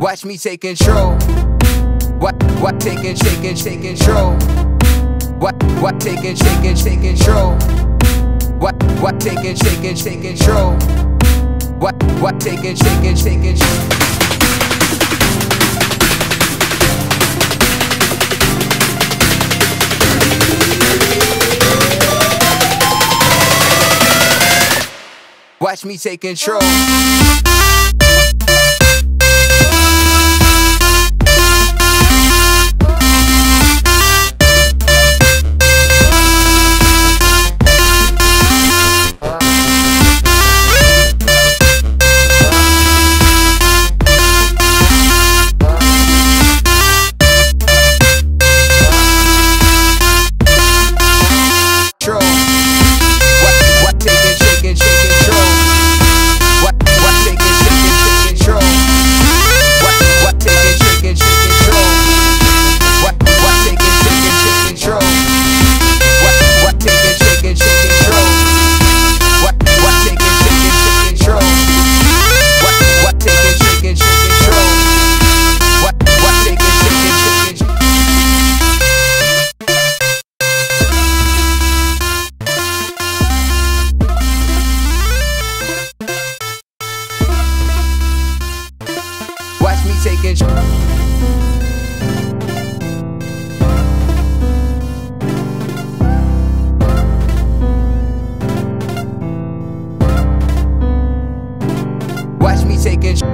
Watch me take control. What taking, shaking, take control. What taking, shaking, take control. What taking, shaking, take control. What taking, shaking, take control. Watch me take control. Watch me take control. Watch me take control.